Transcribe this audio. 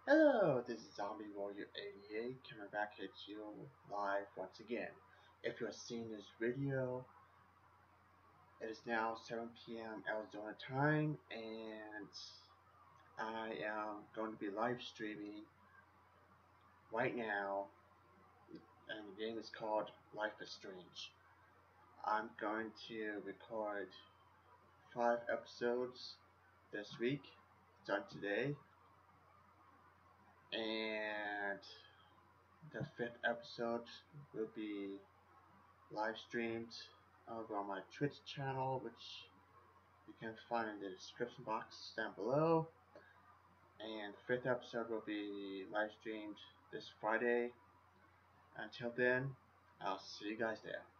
Hello, this is Zombie Warrior 88 coming back at you live once again. If you're seeing this video, it is now 7 p.m. Arizona time, and I am going to be live streaming right now, and the game is called Life is Strange. I'm going to record 5 episodes this week, done today, and the 5th episode will be live streamed over on my Twitch channel, which you can find in the description box down below. And the 5th episode will be live streamed this Friday. Until then, I'll see you guys there.